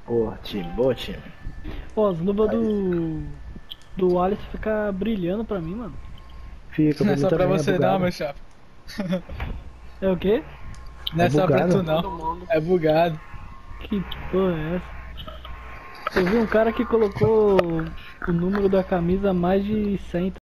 Boa, time, boa, time. Pô, as luvas do Alice fica brilhando pra mim, mano. Fica Não pra é mim só pra também, é você não, bugado. meu chapa. É o quê? Não É é só pra tu bugado. não. É bugado. Que porra é essa? Eu vi um cara que colocou o número da camisa a mais de 100.